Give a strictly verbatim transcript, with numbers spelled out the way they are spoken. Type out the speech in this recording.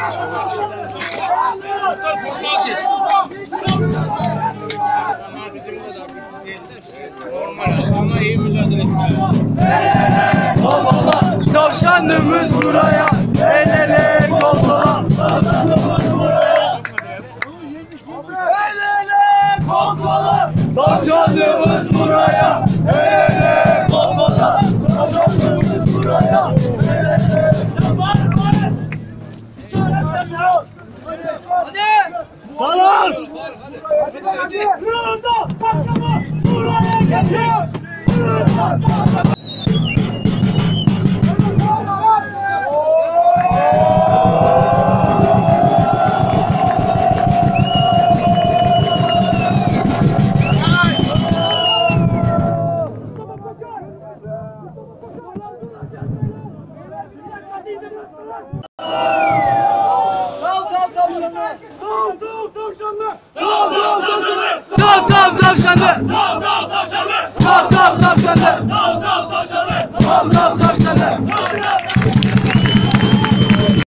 Muhtar forma seçti. Onlar bizim kadar güçlü değiller. Normal ama iyi mücadele ettiler. Tavşanımız buraya, el ele kol kola. El ele kol kola. Tavşanımız buraya, el ele kol kola. Tavşanımız buraya, el ele. Salam! Hadi hadi! Kırıldı! Patlama! Buraya geliyor! Tav tav tavşanlı. Tav tav tavşanlı. Tav tav tavşanlı. Tav tav tavşanlı. Tav tav tavşanlı.